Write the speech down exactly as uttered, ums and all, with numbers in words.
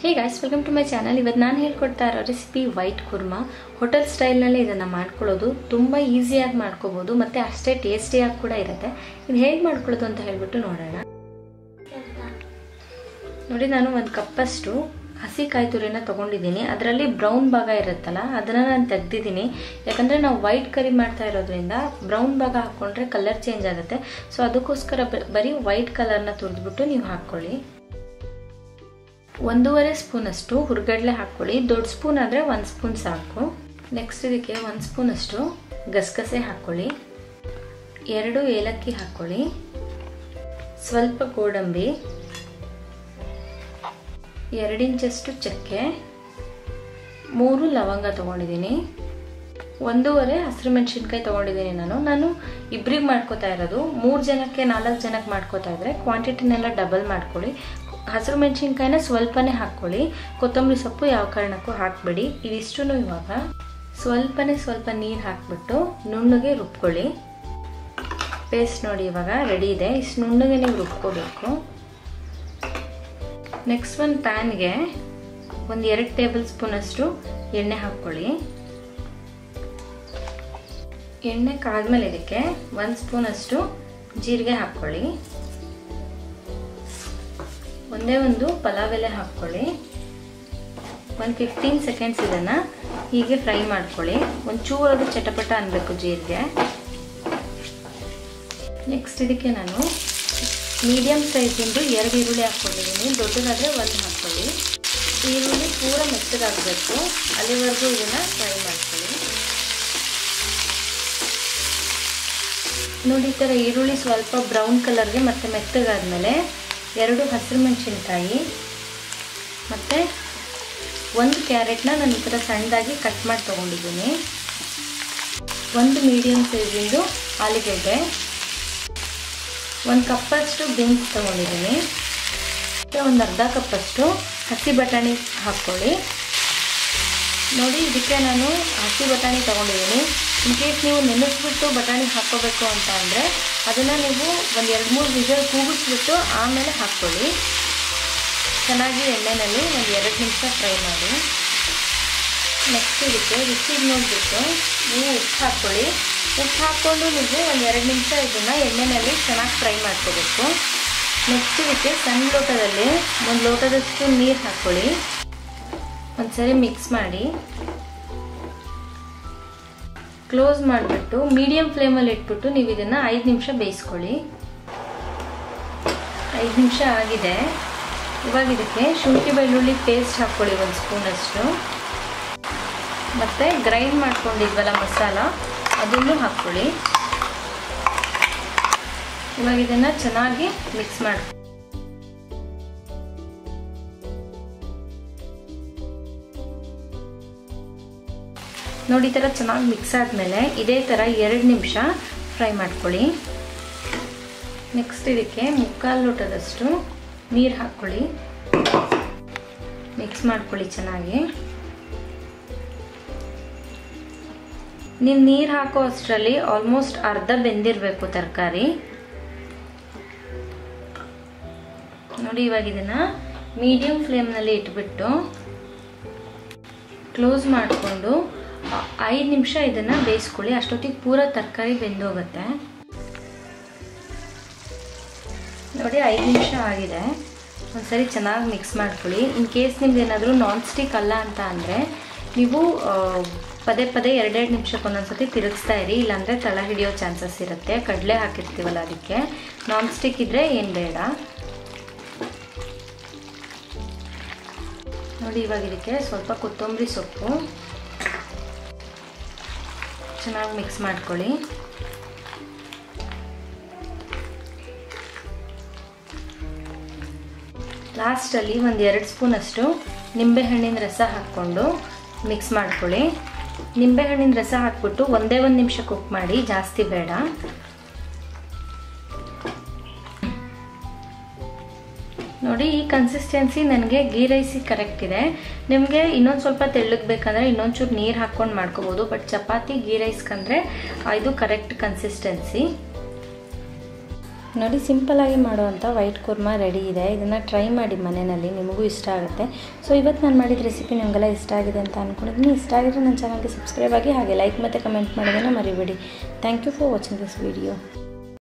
Hey guys, welcome to my channel. ಇವತ್ತು ನಾನು ಹೇಳ್ಕೊಡ್ತಾ ಇರೋ ರೆಸಿಪಿ ವೈಟ್ ಕುರ್ಮಾ. ಹೋಟೆಲ್ ಸ್ಟೈಲ್ನಲ್ಲಿ ಇದನ್ನು ಮಾಡ್ಕೊಳ್ಳೋದು ತುಂಬ ಈಸಿಯಾಗಿ ಮಾಡ್ಕೋಬೋದು ಮತ್ತು ಅಷ್ಟೇ ಟೇಸ್ಟಿಯಾಗಿ ಕೂಡ ಇರುತ್ತೆ. ಇದು ಹೇಗೆ ಮಾಡ್ಕೊಳ್ಳೋದು ಅಂತ ಹೇಳ್ಬಿಟ್ಟು ನೋಡೋಣ. ನೋಡಿ, ನಾನು ಒಂದು ಕಪ್ಪಷ್ಟು ಹಸಿ ಕಾಯಿ ತುರಿನ ತೊಗೊಂಡಿದ್ದೀನಿ. ಅದರಲ್ಲಿ ಬ್ರೌನ್ ಭಾಗ ಇರುತ್ತಲ್ಲ, ಅದನ್ನು ನಾನು ತೆಗ್ದಿದ್ದೀನಿ. ಯಾಕಂದರೆ ನಾವು ವೈಟ್ ಕರಿ ಮಾಡ್ತಾ ಇರೋದ್ರಿಂದ ಬ್ರೌನ್ ಭಾಗ ಹಾಕ್ಕೊಂಡ್ರೆ ಕಲರ್ ಚೇಂಜ್ ಆಗುತ್ತೆ. ಸೊ ಅದಕ್ಕೋಸ್ಕರ ಬರೀ ವೈಟ್ ಕಲರ್ನ ತುರಿದ್ಬಿಟ್ಟು ನೀವು ಹಾಕ್ಕೊಳ್ಳಿ. ಒಂದೂವರೆ ಸ್ಪೂನಷ್ಟು ಹುರ್ಗಡ್ಲೆ ಹಾಕ್ಕೊಳ್ಳಿ. ದೊಡ್ಡ ಸ್ಪೂನ್ ಆದರೆ ಒಂದು ಸ್ಪೂನ್ ಸಾಕು. ನೆಕ್ಸ್ಟ್ ಇದಕ್ಕೆ ಒಂದು ಸ್ಪೂನಷ್ಟು ಗಸಗಸೆ ಹಾಕ್ಕೊಳ್ಳಿ. ಎರಡು ಏಲಕ್ಕಿ ಹಾಕ್ಕೊಳ್ಳಿ. ಸ್ವಲ್ಪ ಗೋಡಂಬಿ, ಎರಡು ಇಂಚಷ್ಟು ಚಕ್ಕೆ, ಮೂರು ಲವಂಗ ತೊಗೊಂಡಿದ್ದೀನಿ, ಒಂದೂವರೆ ಹಸಿರು ಮೆಣಸಿನ್ಕಾಯಿ ತೊಗೊಂಡಿದ್ದೀನಿ. ನಾನು ನಾನು ಇಬ್ಬರಿಗೆ ಮಾಡ್ಕೋತಾ ಇರೋದು. ಮೂರು ಜನಕ್ಕೆ ನಾಲ್ಕು ಜನಕ್ಕೆ ಮಾಡ್ಕೋತಾ ಇದ್ರೆ ಕ್ವಾಂಟಿಟಿನೆಲ್ಲ ಡಬಲ್ ಮಾಡ್ಕೊಳ್ಳಿ. ಹಸಿರು ಮೆಣಸಿನ್ಕಾಯಿನ ಸ್ವಲ್ಪನೇ ಹಾಕ್ಕೊಳ್ಳಿ. ಕೊತ್ತಂಬರಿ ಸೊಪ್ಪು ಯಾವ ಕಾರಣಕ್ಕೂ ಹಾಕಬೇಡಿ. ಇದಿಷ್ಟು ಇವಾಗ ಸ್ವಲ್ಪನೇ ಸ್ವಲ್ಪ ನೀರು ಹಾಕ್ಬಿಟ್ಟು ನುಣ್ಣಗೆ ರುಬ್ಕೊಳ್ಳಿ. ಪೇಸ್ಟ್ ನೋಡಿ ಇವಾಗ ರೆಡಿ ಇದೆ. ಇಷ್ಟು ನುಣ್ಣಗೆ ನೀವು ರುಬ್ಕೋಬೇಕು. ನೆಕ್ಸ್ಟ್ ಒಂದು ಪ್ಯಾನ್ಗೆ ಒಂದು ಎರಡು ಟೇಬಲ್ ಸ್ಪೂನಷ್ಟು ಎಣ್ಣೆ ಹಾಕ್ಕೊಳ್ಳಿ. ಎಣ್ಣೆ ಕಾದ್ಮೇಲೆ ಇದಕ್ಕೆ ಒಂದು ಸ್ಪೂನಷ್ಟು ಜೀರಿಗೆ ಹಾಕ್ಕೊಳ್ಳಿ. ಒಂದೇ ಒಂದು ಪಲಾವ್ ಎಲೆ ಹಾಕ್ಕೊಳ್ಳಿ. ಒಂದು ಫಿಫ್ಟೀನ್ ಸೆಕೆಂಡ್ಸ್ ಇದನ್ನು ಹೀಗೆ ಫ್ರೈ ಮಾಡ್ಕೊಳ್ಳಿ. ಒಂಚೂರು ಅದು ಚಟಪಟ ಅನ್ನಬೇಕು ಜೀರಿಗೆ. ನೆಕ್ಸ್ಟ್ ಇದಕ್ಕೆ ನಾನು ಮೀಡಿಯಮ್ ಸೈಜಿಂದು ಎರಡು ಈರುಳ್ಳಿ ಹಾಕ್ಕೊಂಡಿದ್ದೀನಿ. ದೊಡ್ಡದಾದರೆ ಒಂದು ಹಾಕ್ಕೊಳ್ಳಿ. ಈರುಳ್ಳಿ ಪೂರ ಮೆತ್ತಗಾಗಬೇಕು, ಅಲ್ಲಿವರೆಗೂ ಇದನ್ನು ಫ್ರೈ ಮಾಡ್ಕೊಳ್ಳಿ. ನೋಡಿ, ಈ ಥರ ಈರುಳ್ಳಿ ಸ್ವಲ್ಪ ಬ್ರೌನ್ ಕಲರ್ಗೆ ಮತ್ತು ಮೆತ್ತಗಾದ್ಮೇಲೆ ಎರಡು ಹಸಿರು ಮೆಣಸಿನ್ಕಾಯಿ ಮತ್ತು ಒಂದು ಕ್ಯಾರೆಟ್ನ ನಾನು ಈ ಥರ ಸಣ್ಣದಾಗಿ ಕಟ್ ಮಾಡಿ ತೊಗೊಂಡಿದ್ದೀನಿ. ಒಂದು ಮೀಡಿಯಮ್ ಸೈಜಿಂದು ಆಲೂಗೆಡ್ಡೆ, ಒಂದು ಕಪ್ಪಷ್ಟು ಬೀನ್ಸ್ ತೊಗೊಂಡಿದ್ದೀನಿ ಮತ್ತು ಒಂದು ಅರ್ಧ ಕಪ್ಪಷ್ಟು ಹಸಿ ಬಟಾಣಿ ಹಾಕ್ಕೊಳ್ಳಿ. ನೋಡಿ, ಇದಕ್ಕೆ ನಾನು ಹಸಿ ಬಟಾಣಿ ತೊಗೊಂಡಿದ್ದೀನಿ. ಇನ್ ಕೇಸ್ ನೀವು ನೆನೆಸ್ಬಿಟ್ಟು ಬಟಾಣಿ ಹಾಕ್ಕೋಬೇಕು ಅಂತ ಅಂದರೆ ಅದನ್ನು ನೀವು ಒಂದು ಎರಡು ಮೂರು ವಿಷಲ್ ಕೂಗಿಸ್ಬಿಟ್ಟು ಆಮೇಲೆ ಹಾಕ್ಕೊಳ್ಳಿ. ಚೆನ್ನಾಗಿ ಎಣ್ಣೆಯಲ್ಲಿ ಒಂದು ಎರಡು ನಿಮಿಷ ಫ್ರೈ ಮಾಡಿ. ನೆಕ್ಸ್ಟ್ ಇದಕ್ಕೆ ರುಚಿಗೆ ನೋಡಿಬಿಟ್ಟು ನೀವು ಉಪ್ಪು ಹಾಕ್ಕೊಳ್ಳಿ. ಉಪ್ಪು ಹಾಕ್ಕೊಂಡು ನೀವು ಒಂದು ಎರಡು ನಿಮಿಷ ಇದನ್ನು ಎಣ್ಣೆಯಲ್ಲಿ ಚೆನ್ನಾಗಿ ಫ್ರೈ ಮಾಡ್ಕೋಬೇಕು. ನೆಕ್ಸ್ಟ್ ಇದಕ್ಕೆ ಸಣ್ಣ ಲೋಟದಲ್ಲಿ ಒಂದು ಲೋಟದಷ್ಟು ನೀರು ಹಾಕ್ಕೊಳ್ಳಿ. ಒಂದ್ಸರಿ ಮಿಕ್ಸ್ ಮಾಡಿ ಕ್ಲೋಸ್ ಮಾಡಿಬಿಟ್ಟು ಮೀಡಿಯಮ್ ಫ್ಲೇಮಲ್ಲಿ ಇಟ್ಬಿಟ್ಟು ನೀವು ಇದನ್ನು ಐದು ನಿಮಿಷ ಬೇಯಿಸ್ಕೊಳ್ಳಿ. ಐದು ನಿಮಿಷ ಆಗಿದೆ. ಇವಾಗ ಇದಕ್ಕೆ ಶುಂಠಿ ಬೆಳ್ಳುಳ್ಳಿ ಪೇಸ್ಟ್ ಹಾಕ್ಕೊಳ್ಳಿ ಒಂದು ಸ್ಪೂನಷ್ಟು, ಮತ್ತು ಗ್ರೈಂಡ್ ಮಾಡ್ಕೊಂಡಿದ್ವಲ್ಲ ಮಸಾಲ ಅದನ್ನು ಹಾಕ್ಕೊಳ್ಳಿ. ಇವಾಗ ಇದನ್ನು ಚೆನ್ನಾಗಿ ಮಿಕ್ಸ್ ಮಾಡಿ ನೋಡಿ. ಈ ಥರ ಚೆನ್ನಾಗಿ ಮಿಕ್ಸ್ ಆದಮೇಲೆ ಇದೇ ಥರ ಎರಡು ನಿಮಿಷ ಫ್ರೈ ಮಾಡ್ಕೊಳ್ಳಿ. ನೆಕ್ಸ್ಟ್ ಇದಕ್ಕೆ ಮುಕ್ಕಾಲು ಲೋಟದಷ್ಟು ನೀರು ಹಾಕ್ಕೊಳ್ಳಿ. ಮಿಕ್ಸ್ ಮಾಡ್ಕೊಳ್ಳಿ ಚೆನ್ನಾಗಿ. ನೀವು ನೀರು ಹಾಕೋ ಅಷ್ಟರಲ್ಲಿ ಆಲ್ಮೋಸ್ಟ್ ಅರ್ಧ ಬೆಂದಿರಬೇಕು ತರಕಾರಿ. ನೋಡಿ, ಇವಾಗ ಇದನ್ನು ಮೀಡಿಯಮ್ ಫ್ಲೇಮ್ನಲ್ಲಿ ಇಟ್ಬಿಟ್ಟು ಕ್ಲೋಸ್ ಮಾಡಿಕೊಂಡು ಐದು ನಿಮಿಷ ಇದನ್ನು ಬೇಯಿಸ್ಕೊಳ್ಳಿ. ಅಷ್ಟೊತ್ತಿಗೆ ಪೂರ ತರಕಾರಿ ಬೆಂದೋಗುತ್ತೆ. ನೋಡಿ, ಐದು ನಿಮಿಷ ಆಗಿದೆ. ಒಂದ್ಸರಿ ಚೆನ್ನಾಗಿ ಮಿಕ್ಸ್ ಮಾಡ್ಕೊಳ್ಳಿ. ಇನ್ ಕೇಸ್ ನಿಮ್ದು ಏನಾದರೂ ನಾನ್ ಸ್ಟಿಕ್ ಅಲ್ಲ ಅಂತ ಅಂದರೆ ನೀವು ಪದೇ ಪದೇ ಎರಡೆರಡು ನಿಮಿಷಕ್ಕೆ ಒಂದೊಂದ್ಸತಿ ತಿರುಗಿಸ್ತಾ ಇರಿ, ಇಲ್ಲಾಂದರೆ ತಳ ಹಿಡಿಯೋ ಚಾನ್ಸಸ್ ಇರುತ್ತೆ. ಕಡಲೆ ಹಾಕಿರ್ತೀವಲ್ಲ ಅದಕ್ಕೆ. ನಾನ್ ಸ್ಟಿಕ್ ಇದ್ದರೆ ಏನು ಬೇಡ. ನೋಡಿ, ಇವಾಗ ಇದಕ್ಕೆ ಸ್ವಲ್ಪ ಕೊತ್ತಂಬರಿ ಸೊಪ್ಪು ಚೆನ್ನಾಗಿ ಮಿಕ್ಸ್ ಮಾಡ್ಕೊಳ್ಳಿ. ಲಾಸ್ಟಲ್ಲಿ ಒಂದು ಎರಡು ಸ್ಪೂನಷ್ಟು ನಿಂಬೆಹಣ್ಣಿನ ರಸ ಹಾಕ್ಕೊಂಡು ಮಿಕ್ಸ್ ಮಾಡ್ಕೊಳ್ಳಿ. ನಿಂಬೆಹಣ್ಣಿನ ರಸ ಹಾಕ್ಬಿಟ್ಟು ಒಂದೇ ಒಂದು ನಿಮಿಷ ಕುಕ್ ಮಾಡಿ, ಜಾಸ್ತಿ ಬೇಡ. ನೋಡಿ, ಈ ಕನ್ಸಿಸ್ಟೆನ್ಸಿ ನನಗೆ ಗೀ ರೈಸಿಗೆ ಕರೆಕ್ಟ್ ಇದೆ. ನಿಮಗೆ ಇನ್ನೊಂದು ಸ್ವಲ್ಪ ತೆಳ್ಳಗೆ ಬೇಕಂದರೆ ಇನ್ನೊಂಚೂರು ನೀರು ಹಾಕ್ಕೊಂಡು ಮಾಡ್ಕೋಬೋದು. ಬಟ್ ಚಪಾತಿ ಗೀ ರೈಸ್ಗಂದರೆ ಇದು ಕರೆಕ್ಟ್ ಕನ್ಸಿಸ್ಟೆನ್ಸಿ. ನೋಡಿ ಸಿಂಪಲಾಗಿ ಮಾಡುವಂಥ ವೈಟ್ ಕುರ್ಮಾ ರೆಡಿ ಇದೆ. ಇದನ್ನು ಟ್ರೈ ಮಾಡಿ ಮನೆಯಲ್ಲಿ, ನಿಮಗೂ ಇಷ್ಟ ಆಗುತ್ತೆ. ಸೊ ಇವತ್ತು ನಾನು ಮಾಡಿದ ರೆಸಿಪಿ ನಿಮಗೆಲ್ಲ ಇಷ್ಟ ಆಗಿದೆ ಅಂತ ಅಂದ್ಕೊಂಡಿದ್ದೀನಿ. ಇಷ್ಟ ಆಗಿದ್ರೆ ನನ್ನ ಚಾನಲ್ಗೆ ಸಬ್ಸ್ಕ್ರೈಬ್ ಆಗಿ ಹಾಗೆ ಲೈಕ್ ಮತ್ತು ಕಮೆಂಟ್ ಮಾಡೋದನ್ನು ಮರಿಬೇಡಿ. Thank you for watching this video.